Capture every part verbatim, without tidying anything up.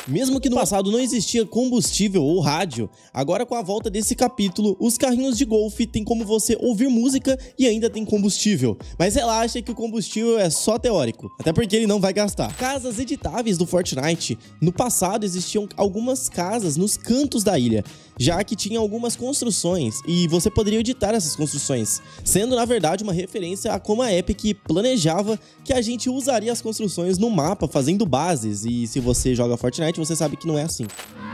Mesmo que no passado não existia combustível ou rádio, agora com a volta desse capítulo, os carrinhos de golfe tem como você ouvir música e ainda tem combustível. Mas relaxa que o combustível é só teórico, até porque ele não vai gastar. Casas editáveis do Fortnite. No passado existiam algumas casas nos cantos da ilha, já que tinha algumas construções e você poderia editar essas construções, sendo na verdade uma referência a como a Epic planejava que a gente usaria as construções no mapa fazendo bases, e se você joga Fortnite você sabe que não é assim.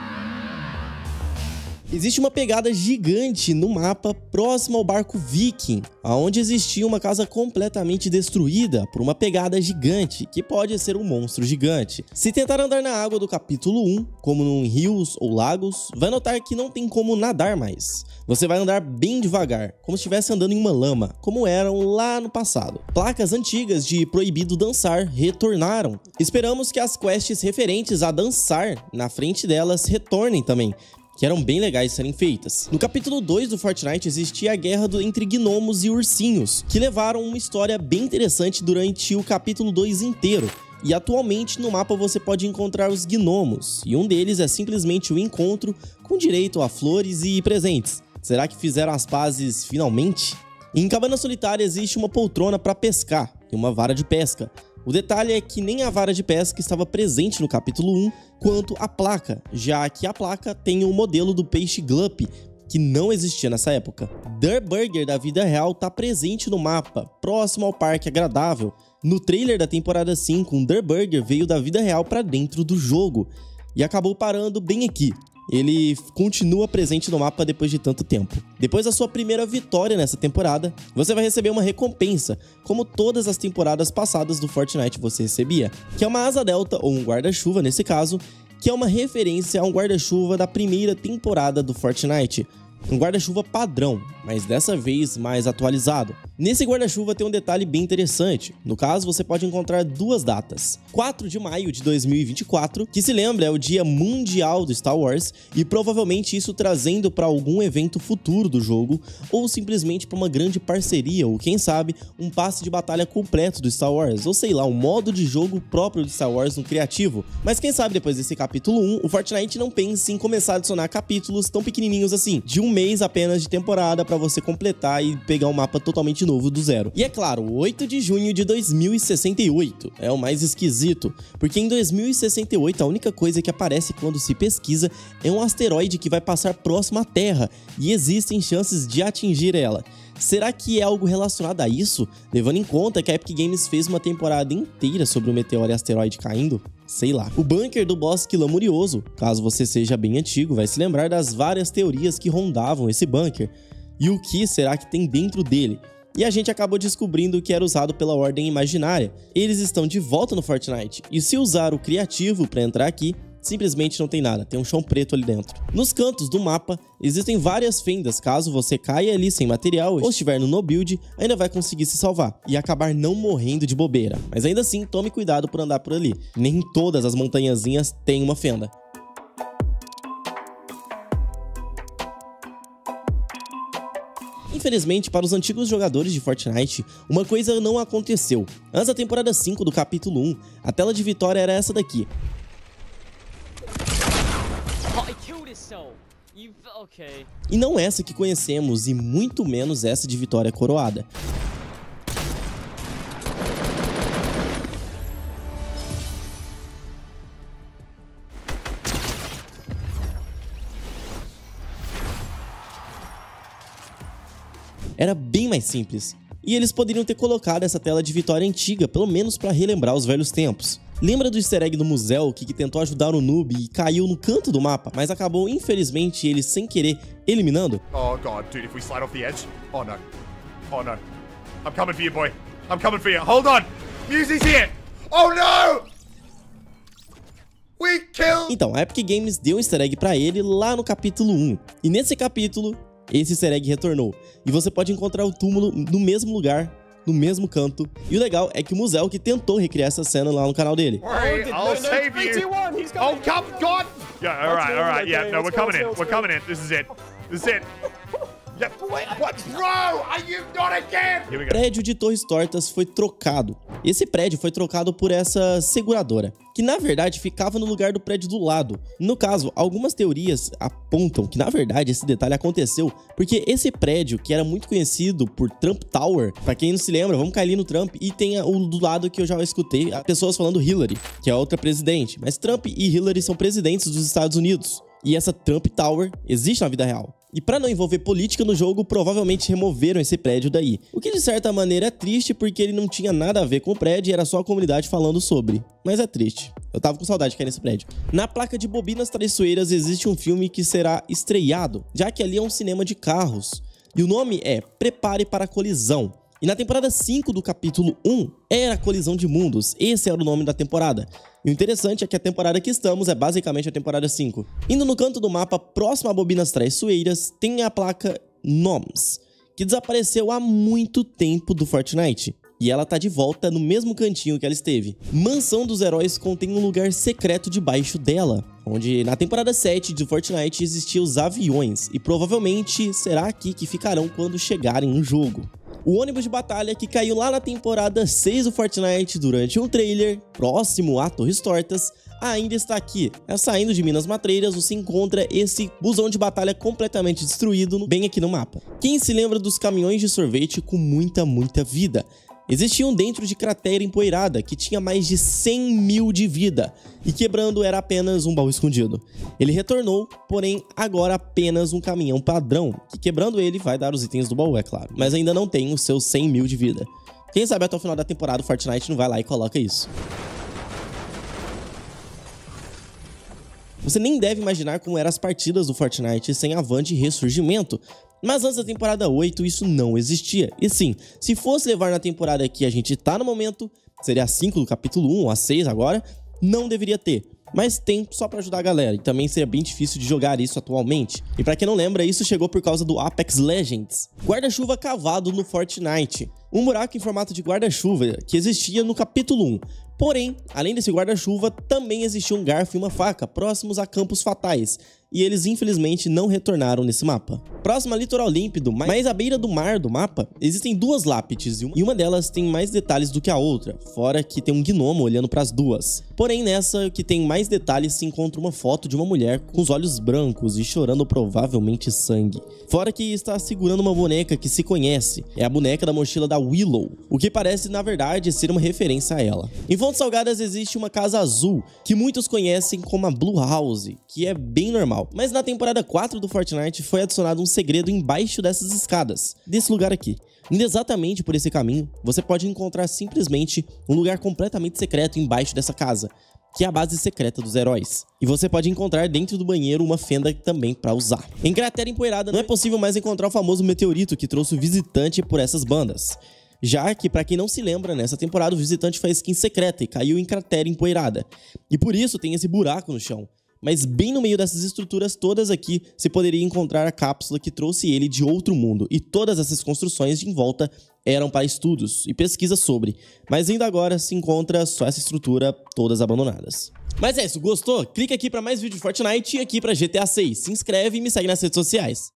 Existe uma pegada gigante no mapa próximo ao barco Viking, onde existia uma casa completamente destruída por uma pegada gigante, que pode ser um monstro gigante. Se tentar andar na água do capítulo um, como em rios ou lagos, vai notar que não tem como nadar mais. Você vai andar bem devagar, como se estivesse andando em uma lama, como eram lá no passado. Placas antigas de proibido dançar retornaram. Esperamos que as quests referentes a dançar na frente delas retornem também, que eram bem legais de serem feitas. No capítulo dois do Fortnite existia a guerra do, entre gnomos e ursinhos, que levaram uma história bem interessante durante o capítulo dois inteiro. E atualmente no mapa você pode encontrar os gnomos, e um deles é simplesmente o encontro com direito a flores e presentes. Será que fizeram as pazes finalmente? Em Cabana Solitária existe uma poltrona para pescar e uma vara de pesca. O detalhe é que nem a vara de pesca estava presente no capítulo um, quanto a placa, já que a placa tem o modelo do peixe Glup, que não existia nessa época. Dirt Burger da vida real está presente no mapa, próximo ao Parque Agradável. No trailer da temporada cinco, um Dirt Burger veio da vida real para dentro do jogo e acabou parando bem aqui. Ele continua presente no mapa depois de tanto tempo. Depois da sua primeira vitória nessa temporada, você vai receber uma recompensa, como todas as temporadas passadas do Fortnite você recebia, que é uma asa delta ou um guarda-chuva nesse caso, que é uma referência a um guarda-chuva da primeira temporada do Fortnite. Um guarda-chuva padrão, mas dessa vez mais atualizado. Nesse guarda-chuva tem um detalhe bem interessante. No caso, você pode encontrar duas datas. quatro de maio de dois mil e vinte e quatro, que se lembra é o dia mundial do Star Wars, e provavelmente isso trazendo para algum evento futuro do jogo, ou simplesmente para uma grande parceria, ou quem sabe, um passe de batalha completo do Star Wars, ou sei lá, um modo de jogo próprio do Star Wars no criativo. Mas quem sabe depois desse capítulo um, o Fortnite não pense em começar a adicionar capítulos tão pequenininhos assim, de um mês apenas de temporada para você completar e pegar um mapa totalmente novo do zero. E é claro, oito de junho de dois mil e sessenta e oito é o mais esquisito, porque em dois mil e sessenta e oito a única coisa que aparece quando se pesquisa é um asteroide que vai passar próximo à Terra e existem chances de atingir ela. Será que é algo relacionado a isso? Levando em conta que a Epic Games fez uma temporada inteira sobre o meteoro e asteroide caindo? Sei lá. O bunker do Bosque Lamurioso, caso você seja bem antigo, vai se lembrar das várias teorias que rondavam esse bunker. E o que será que tem dentro dele? E a gente acabou descobrindo que era usado pela Ordem Imaginária. Eles estão de volta no Fortnite, e se usar o criativo para entrar aqui, simplesmente não tem nada, tem um chão preto ali dentro. Nos cantos do mapa, existem várias fendas, caso você caia ali sem material ou estiver no no build, ainda vai conseguir se salvar e acabar não morrendo de bobeira. Mas ainda assim, tome cuidado por andar por ali, nem todas as montanhazinhas têm uma fenda. Infelizmente, para os antigos jogadores de Fortnite, uma coisa não aconteceu. Antes da temporada cinco do capítulo um, a tela de vitória era essa daqui. E não essa que conhecemos, e muito menos essa de vitória coroada. Era bem mais simples, e eles poderiam ter colocado essa tela de vitória antiga, pelo menos para relembrar os velhos tempos. Lembra do easter egg do museu que, que tentou ajudar o noob e caiu no canto do mapa, mas acabou, infelizmente, ele sem querer eliminando? Oh god, dude, if we slide off the edge. Oh no. Oh no. I'm coming for you, boy. I'm coming for you. Hold on. Music's here. Oh no! We killed... Então, a Epic Games deu um easter egg pra ele lá no capítulo um. E nesse capítulo, esse easter egg retornou. E você pode encontrar o túmulo no mesmo lugar, no mesmo canto. E o legal é que o museu que tentou recriar essa cena lá no canal dele. Worry, I'll save you. Oh, come, God! Yeah, all right, all right, yeah, no, we're coming in, we're coming in. This is it. This is it. Yeah, what, bro? Are you not again? Here we O go. prédio de Torres Tortas foi trocado. Esse prédio foi trocado por essa seguradora, que na verdade ficava no lugar do prédio do lado. No caso, algumas teorias apontam que na verdade esse detalhe aconteceu porque esse prédio, que era muito conhecido por Trump Tower, pra quem não se lembra, vamos cair ali no Trump, e tem o do lado que eu já escutei, as pessoas falando Hillary, que é outra presidente. Mas Trump e Hillary são presidentes dos Estados Unidos. E essa Trump Tower existe na vida real. E para não envolver política no jogo, provavelmente removeram esse prédio daí. O que de certa maneira é triste porque ele não tinha nada a ver com o prédio e era só a comunidade falando sobre. Mas é triste. Eu tava com saudade de cair nesse prédio. Na placa de bobinas traiçoeiras existe um filme que será estreado, já que ali é um cinema de carros. E o nome é Prepare para a Colisão. E na temporada cinco do capítulo um, era a Colisão de Mundos. Esse era o nome da temporada. E o interessante é que a temporada que estamos é basicamente a temporada cinco. Indo no canto do mapa, próximo a Bobinas Traiçoeiras, tem a placa Noms, que desapareceu há muito tempo do Fortnite. E ela tá de volta no mesmo cantinho que ela esteve. Mansão dos Heróis contém um lugar secreto debaixo dela, onde na temporada sete do Fortnite existiam os aviões. E provavelmente será aqui que ficarão quando chegarem no jogo. O ônibus de batalha que caiu lá na temporada seis do Fortnite durante um trailer, próximo a Torres Tortas, ainda está aqui. É, saindo de Minas Matreiras, você encontra esse busão de batalha completamente destruído bem aqui no mapa. Quem se lembra dos caminhões de sorvete com muita, muita vida? Existiam dentro de cratera empoeirada, que tinha mais de cem mil de vida, e quebrando era apenas um baú escondido. Ele retornou, porém agora apenas um caminhão padrão, que quebrando ele vai dar os itens do baú, é claro, mas ainda não tem os seus cem mil de vida. Quem sabe até o final da temporada o Fortnite não vai lá e coloca isso. Você nem deve imaginar como eram as partidas do Fortnite sem Avante e Ressurgimento. Mas antes da temporada oito, isso não existia. E sim, se fosse levar na temporada que a gente tá no momento, seria a cinco do capítulo um, ou a seis agora, não deveria ter. Mas tem só pra ajudar a galera, e também seria bem difícil de jogar isso atualmente. E pra quem não lembra, isso chegou por causa do Apex Legends. Guarda-chuva cavado no Fortnite. Um buraco em formato de guarda-chuva que existia no capítulo um. Porém, além desse guarda-chuva, também existia um garfo e uma faca próximos a campos fatais, e eles infelizmente não retornaram nesse mapa. Próximo a Litoral Límpido, mas à beira do mar do mapa, existem duas lápides, e uma delas tem mais detalhes do que a outra, fora que tem um gnomo olhando para as duas. Porém, nessa que tem mais detalhes se encontra uma foto de uma mulher com os olhos brancos e chorando provavelmente sangue. Fora que está segurando uma boneca que se conhece, é a boneca da mochila da Willow, o que parece na verdade ser uma referência a ela. Em Fontes Salgadas existe uma casa azul, que muitos conhecem como a Blue House, que é bem normal. Mas na temporada quatro do Fortnite foi adicionado um segredo embaixo dessas escadas, desse lugar aqui. Indo exatamente por esse caminho, você pode encontrar simplesmente um lugar completamente secreto embaixo dessa casa, que é a base secreta dos heróis. E você pode encontrar dentro do banheiro uma fenda também para usar. Em Cratera Empoeirada não é possível mais encontrar o famoso meteorito que trouxe o visitante por essas bandas. Já que, pra quem não se lembra, nessa temporada o visitante faz skin secreta e caiu em Cratera Empoeirada. E por isso tem esse buraco no chão. Mas bem no meio dessas estruturas todas aqui, se poderia encontrar a cápsula que trouxe ele de outro mundo. E todas essas construções de em volta eram para estudos e pesquisa sobre. Mas ainda agora se encontra só essa estrutura, todas abandonadas. Mas é isso, gostou? Clica aqui para mais vídeos de Fortnite e aqui para G T A seis. Se inscreve e me segue nas redes sociais.